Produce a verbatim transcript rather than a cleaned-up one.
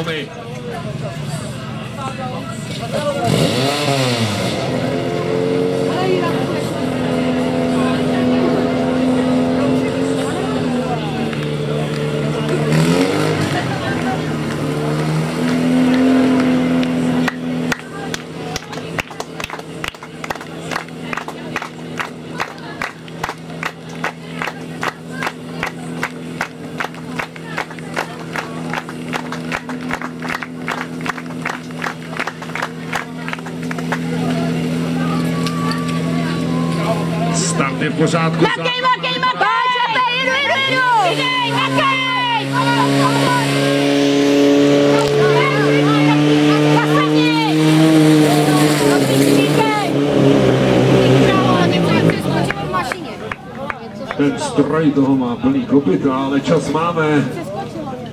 Tomy. Start je v pořádku. Makej, makej, makej! Jedu, jedu, jedu! Idej, makej! Zasadni! Ten stroj toho má plný kopyta, ale čas máme.